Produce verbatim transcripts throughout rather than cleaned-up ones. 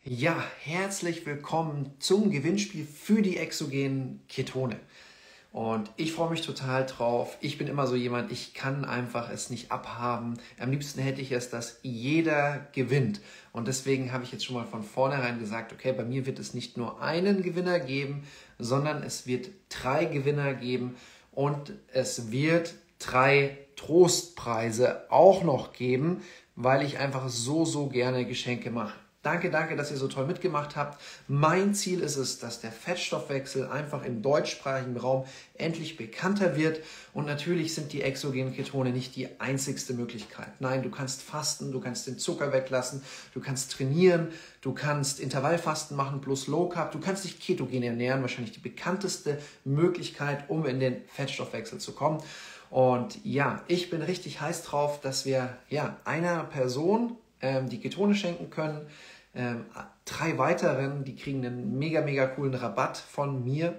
Ja, herzlich willkommen zum Gewinnspiel für die exogenen Ketone. Und ich freue mich total drauf. Ich bin immer so jemand, ich kann einfach es nicht abhaben. Am liebsten hätte ich es, dass jeder gewinnt. Und deswegen habe ich jetzt schon mal von vornherein gesagt, okay, bei mir wird es nicht nur einen Gewinner geben, sondern es wird drei Gewinner geben und es wird drei Trostpreise auch noch geben, weil ich einfach so, so gerne Geschenke mache. Danke, danke, dass ihr so toll mitgemacht habt. Mein Ziel ist es, dass der Fettstoffwechsel einfach im deutschsprachigen Raum endlich bekannter wird. Und natürlich sind die exogenen Ketone nicht die einzigste Möglichkeit. Nein, du kannst fasten, du kannst den Zucker weglassen, du kannst trainieren, du kannst Intervallfasten machen plus Low Carb, du kannst dich ketogen ernähren, wahrscheinlich die bekannteste Möglichkeit, um in den Fettstoffwechsel zu kommen. Und ja, ich bin richtig heiß drauf, dass wir ja, einer Person ähm, die Ketone schenken können. Ähm, drei weiteren, die kriegen einen mega, mega coolen Rabatt von mir.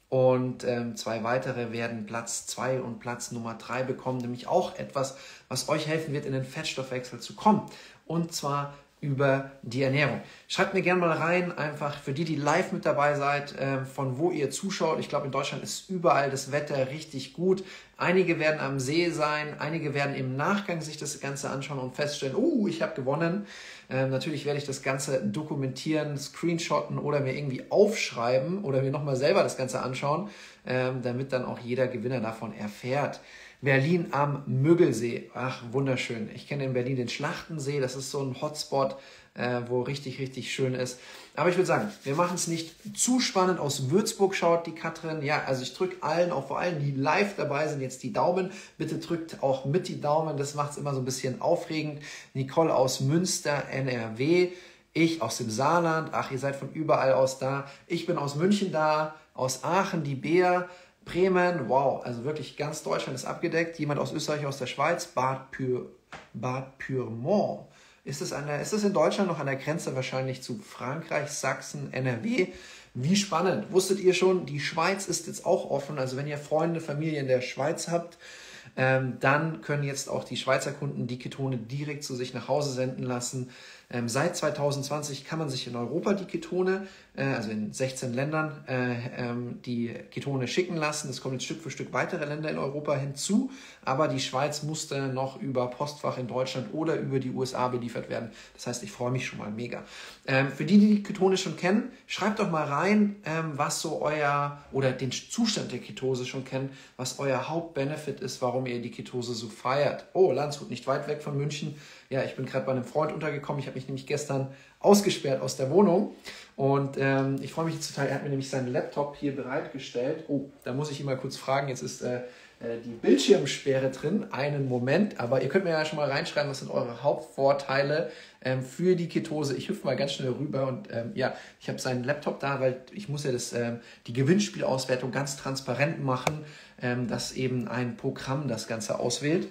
Und ähm, zwei weitere werden Platz zwei und Platz Nummer drei bekommen. Nämlich auch etwas, was euch helfen wird, in den Fettstoffwechsel zu kommen. Und zwar über die Ernährung. Schreibt mir gerne mal rein, einfach für die, die live mit dabei seid, äh, von wo ihr zuschaut. Ich glaube, in Deutschland ist überall das Wetter richtig gut. Einige werden am See sein, einige werden im Nachgang sich das Ganze anschauen und feststellen, oh, ich habe gewonnen. Ähm, natürlich werde ich das Ganze dokumentieren, screenshotten oder mir irgendwie aufschreiben oder mir nochmal selber das Ganze anschauen, ähm, damit dann auch jeder Gewinner davon erfährt. Berlin am Müggelsee. Ach, wunderschön. Ich kenne in Berlin den Schlachtensee. Das ist so ein Hotspot, äh, wo richtig, richtig schön ist. Aber ich würde sagen, wir machen es nicht zu spannend. Aus Würzburg schaut die Katrin. Ja, also ich drücke allen, auch vor allem die live dabei sind, jetzt die Daumen. Bitte drückt auch mit die Daumen. Das macht es immer so ein bisschen aufregend. Nicole aus Münster, N R W. Ich aus dem Saarland. Ach, ihr seid von überall aus da. Ich bin aus München da. Aus Aachen, die Bea. Bremen, wow, also wirklich ganz Deutschland ist abgedeckt. Jemand aus Österreich, aus der Schweiz, Bad, Pür, Bad Pyrmont. Ist es, an der, ist es in Deutschland noch an der Grenze wahrscheinlich zu Frankreich, Sachsen, N R W? Wie spannend. Wusstet ihr schon, die Schweiz ist jetzt auch offen. Also wenn ihr Freunde, Familie in der Schweiz habt, ähm, dann können jetzt auch die Schweizer Kunden die Ketone direkt zu sich nach Hause senden lassen. Ähm, seit zwanzig zwanzig kann man sich in Europa die Ketone, äh, also in sechzehn Ländern, äh, ähm, die Ketone schicken lassen. Es kommen jetzt Stück für Stück weitere Länder in Europa hinzu, aber die Schweiz musste noch über Postfach in Deutschland oder über die U S A beliefert werden. Das heißt, ich freue mich schon mal mega. Ähm, für die, die die Ketone schon kennen, schreibt doch mal rein, ähm, was so euer, oder den Zustand der Ketose schon kennen, was euer Hauptbenefit ist, warum ihr die Ketose so feiert. Oh, Landshut, nicht weit weg von München. Ja, ich bin gerade bei einem Freund untergekommen. Ich habe mich nämlich gestern ausgesperrt aus der Wohnung. Und ähm, ich freue mich jetzt total. Er hat mir nämlich seinen Laptop hier bereitgestellt. Oh, da muss ich ihn mal kurz fragen. Jetzt ist äh, die Bildschirmsperre drin. Einen Moment. Aber ihr könnt mir ja schon mal reinschreiben, was sind eure Hauptvorteile ähm, für die Ketose. Ich hüpfe mal ganz schnell rüber. Und ähm, ja, ich habe seinen Laptop da, weil ich muss ja das, ähm, die Gewinnspielauswertung ganz transparent machen, ähm, dass eben ein Programm das Ganze auswählt.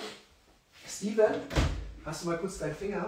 Steven? Hast du mal kurz deinen Finger?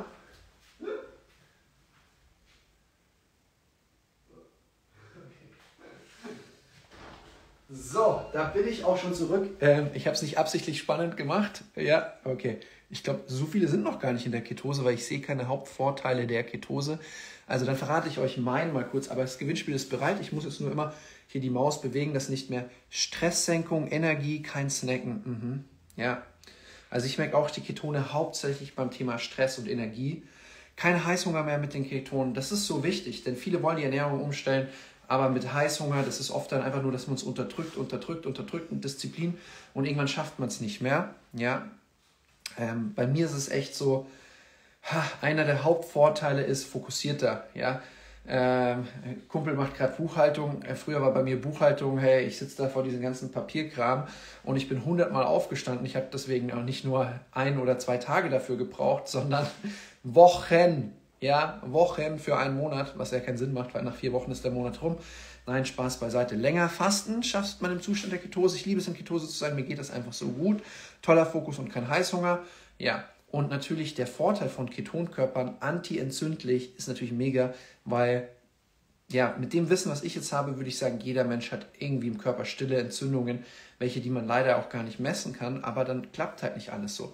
So, da bin ich auch schon zurück. Ähm, ich habe es nicht absichtlich spannend gemacht. Ja, okay. Ich glaube, so viele sind noch gar nicht in der Ketose, weil ich sehe keine Hauptvorteile der Ketose. Also dann verrate ich euch meinen mal kurz. Aber das Gewinnspiel ist bereit. Ich muss jetzt nur immer hier die Maus bewegen, dass nicht mehr Stresssenkung, Energie, kein Snacken. Mhm. Ja. Also ich merke auch die Ketone hauptsächlich beim Thema Stress und Energie. Kein Heißhunger mehr mit den Ketonen. Das ist so wichtig, denn viele wollen die Ernährung umstellen, aber mit Heißhunger, das ist oft dann einfach nur, dass man es unterdrückt, unterdrückt, unterdrückt und Disziplin und irgendwann schafft man es nicht mehr. Ja. Ähm, bei mir ist es echt so, ha, einer der Hauptvorteile ist fokussierter. Ja. Ähm, Kumpel macht gerade Buchhaltung, äh, früher war bei mir Buchhaltung, hey, ich sitze da vor diesem ganzen Papierkram und ich bin hundertmal aufgestanden. Ich habe deswegen auch nicht nur ein oder zwei Tage dafür gebraucht, sondern Wochen, ja, Wochen für einen Monat, was ja keinen Sinn macht, weil nach vier Wochen ist der Monat rum. Nein, Spaß beiseite. Länger fasten schafft man im Zustand der Ketose. Ich liebe es, in Ketose zu sein, mir geht das einfach so gut. Toller Fokus und kein Heißhunger, ja. Und natürlich der Vorteil von Ketonkörpern, anti-entzündlich, ist natürlich mega, weil ja, mit dem Wissen, was ich jetzt habe, würde ich sagen, jeder Mensch hat irgendwie im Körper stille Entzündungen, welche, die man leider auch gar nicht messen kann, aber dann klappt halt nicht alles so.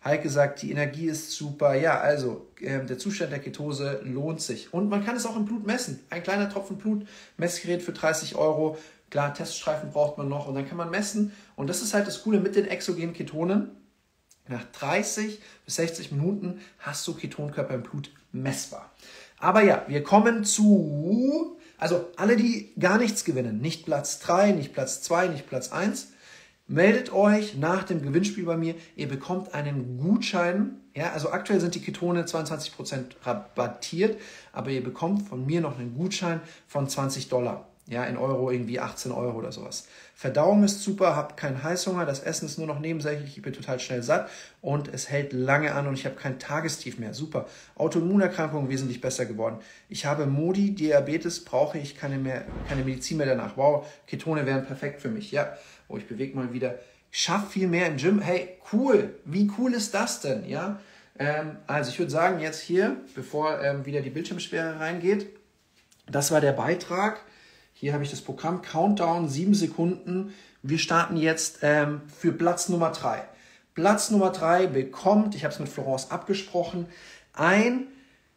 Heike sagt, die Energie ist super. Ja, also äh, der Zustand der Ketose lohnt sich. Und man kann es auch im Blut messen. Ein kleiner Tropfen Blut, Messgerät für dreißig Euro. Klar, Teststreifen braucht man noch und dann kann man messen. Und das ist halt das Coole mit den exogenen Ketonen. Nach dreißig bis sechzig Minuten hast du Ketonkörper im Blut messbar. Aber ja, wir kommen zu, also alle, die gar nichts gewinnen, nicht Platz drei, nicht Platz zwei, nicht Platz eins, meldet euch nach dem Gewinnspiel bei mir. Ihr bekommt einen Gutschein. Ja, also aktuell sind die Ketone zweiundzwanzig Prozent rabattiert, aber ihr bekommt von mir noch einen Gutschein von zwanzig Dollar. Ja, in Euro irgendwie achtzehn Euro oder sowas. Verdauung ist super, habt keinen Heißhunger, das Essen ist nur noch nebensächlich, ich bin total schnell satt und es hält lange an und ich habe kein Tagestief mehr. Super. Autoimmunerkrankungen wesentlich besser geworden. Ich habe Modi, Diabetes, brauche ich keine, mehr, keine Medizin mehr danach. Wow, Ketone wären perfekt für mich. Ja, oh, ich bewege mal wieder. Schaff viel mehr im Gym. Hey, cool. Wie cool ist das denn? Ja, ähm, also ich würde sagen, jetzt hier, bevor ähm, wieder die Bildschirmsperre reingeht, das war der Beitrag. Hier habe ich das Programm Countdown, sieben Sekunden. Wir starten jetzt ähm, für Platz Nummer drei. Platz Nummer drei bekommt, ich habe es mit Florence abgesprochen, ein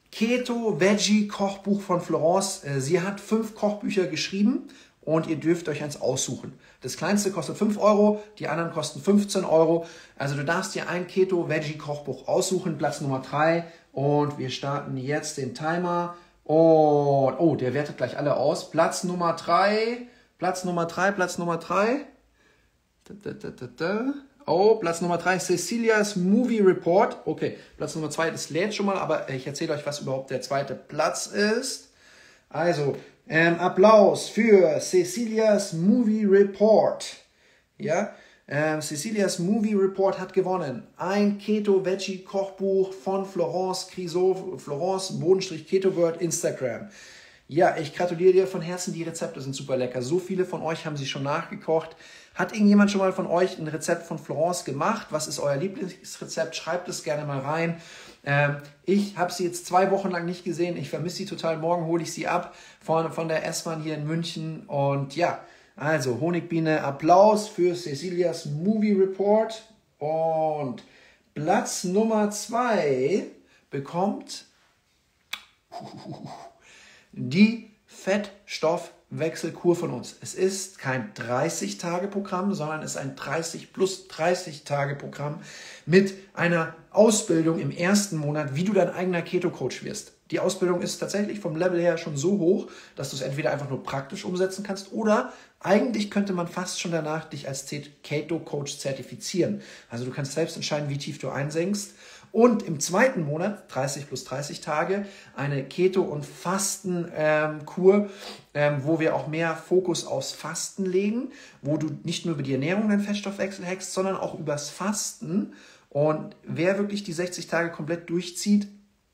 Keto-Veggie-Kochbuch von Florence. Äh, sie hat fünf Kochbücher geschrieben und ihr dürft euch eins aussuchen. Das kleinste kostet fünf Euro, die anderen kosten fünfzehn Euro. Also du darfst dir ein Keto-Veggie-Kochbuch aussuchen, Platz Nummer drei. Und wir starten jetzt den Timer. Und, oh, der wertet gleich alle aus. Platz Nummer drei, Platz Nummer drei, Platz Nummer drei. Da, da, da, da. Oh, Platz Nummer drei, Cecilias Movie Report. Okay, Platz Nummer zwei, das lädt schon mal, aber ich erzähle euch, was überhaupt der zweite Platz ist. Also, ähm, Applaus für Cecilias Movie Report. Ja, ähm, Cecilias Movie Report hat gewonnen. Ein Keto-Veggie-Kochbuch von Florence Criso, Florence Bodenstrich Ketobird Instagram. Ja, ich gratuliere dir von Herzen, die Rezepte sind super lecker. So viele von euch haben sie schon nachgekocht. Hat irgendjemand schon mal von euch ein Rezept von Florence gemacht? Was ist euer Lieblingsrezept? Schreibt es gerne mal rein. Ähm, ich habe sie jetzt zwei Wochen lang nicht gesehen. Ich vermisse sie total. Morgen hole ich sie ab von, von der S-Bahn hier in München. Und ja, also Honigbiene, Applaus für Cecilias Movie Report. Und Platz Nummer zwei bekommt die Fettstoffwechselkur von uns. Es ist kein dreißig-Tage-Programm, sondern es ist ein dreißig plus dreißig-Tage-Programm mit einer Ausbildung im ersten Monat, wie du dein eigener Keto-Coach wirst. Die Ausbildung ist tatsächlich vom Level her schon so hoch, dass du es entweder einfach nur praktisch umsetzen kannst oder eigentlich könnte man fast schon danach dich als Keto-Coach zertifizieren. Also du kannst selbst entscheiden, wie tief du einsenkst. Und im zweiten Monat, dreißig plus dreißig Tage, eine Keto- und Fastenkur, ähm, wo wir auch mehr Fokus aufs Fasten legen, wo du nicht nur über die Ernährung den Fettstoffwechsel hackst, sondern auch übers Fasten. Und wer wirklich die sechzig Tage komplett durchzieht,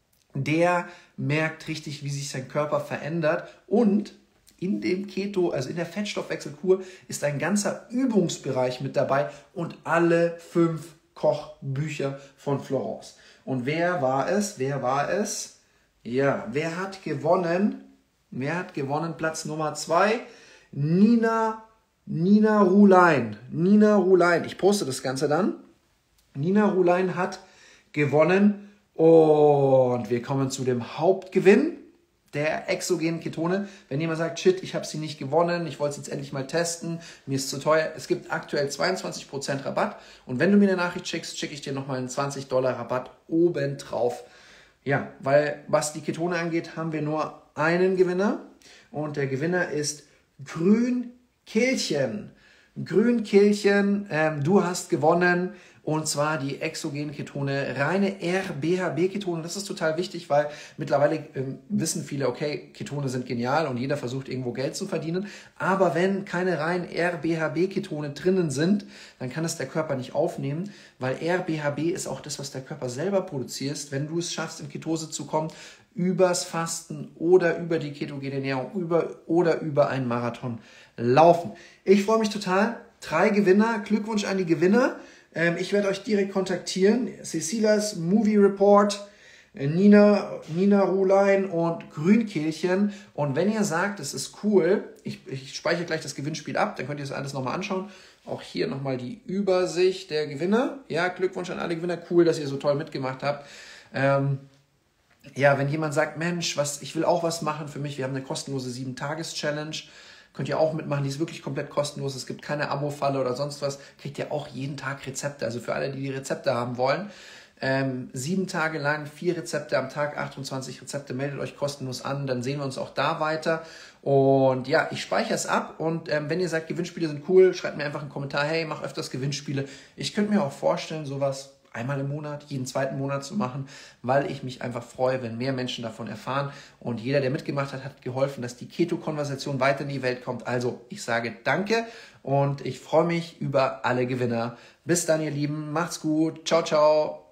der merkt richtig, wie sich sein Körper verändert. Und in dem Keto, also in der Fettstoffwechselkur, ist ein ganzer Übungsbereich mit dabei und alle fünf Kochbücher von Florence. Und wer war es? Wer war es? Ja, wer hat gewonnen? Wer hat gewonnen? Platz Nummer zwei. Nina, Nina Rulein. Nina Rulein. Ich poste das Ganze dann. Nina Rulein hat gewonnen. Und wir kommen zu dem Hauptgewinn der exogenen Ketone. Wenn jemand sagt, shit, ich habe sie nicht gewonnen, ich wollte es jetzt endlich mal testen, mir ist zu teuer. Es gibt aktuell zweiundzwanzig Prozent Rabatt. Und wenn du mir eine Nachricht schickst, schicke ich dir nochmal einen zwanzig Dollar Rabatt obendrauf. Ja, weil was die Ketone angeht, haben wir nur einen Gewinner. Und der Gewinner ist Grünkehlchen. Grünkehlchen, ähm, du hast gewonnen. Und zwar die exogenen Ketone, reine R B H B-Ketone. Das ist total wichtig, weil mittlerweile ähm, wissen viele, okay, Ketone sind genial und jeder versucht irgendwo Geld zu verdienen. Aber wenn keine reinen R B H B-Ketone drinnen sind, dann kann es der Körper nicht aufnehmen, weil R B H B ist auch das, was der Körper selber produziert. Wenn du es schaffst, in Ketose zu kommen, übers Fasten oder über die ketogene Ernährung über, oder über einen Marathon laufen. Ich freue mich total. Drei Gewinner. Glückwunsch an die Gewinner. Ich werde euch direkt kontaktieren. Cecilias Movie Report. Nina, Nina Rulein und Grünkehlchen. Und wenn ihr sagt, es ist cool, ich, ich speichere gleich das Gewinnspiel ab, dann könnt ihr das alles nochmal anschauen. Auch hier nochmal die Übersicht der Gewinner. Ja, Glückwunsch an alle Gewinner. Cool, dass ihr so toll mitgemacht habt. Ähm, ja, wenn jemand sagt, Mensch, was, ich will auch was machen für mich, wir haben eine kostenlose sieben Tages Challenge. Könnt ihr auch mitmachen, die ist wirklich komplett kostenlos. Es gibt keine Abo-Falle oder sonst was. Kriegt ihr auch jeden Tag Rezepte. Also für alle, die die Rezepte haben wollen. Ähm, sieben Tage lang, vier Rezepte am Tag, achtundzwanzig Rezepte, meldet euch kostenlos an, dann sehen wir uns auch da weiter. Und ja, ich speichere es ab und ähm, wenn ihr sagt, Gewinnspiele sind cool, schreibt mir einfach einen Kommentar, hey, mach öfters Gewinnspiele. Ich könnte mir auch vorstellen, sowas einmal im Monat, jeden zweiten Monat zu machen, weil ich mich einfach freue, wenn mehr Menschen davon erfahren. Und jeder, der mitgemacht hat, hat geholfen, dass die Keto-Konversation weiter in die Welt kommt. Also ich sage danke und ich freue mich über alle Gewinner. Bis dann, ihr Lieben. Macht's gut. Ciao, ciao.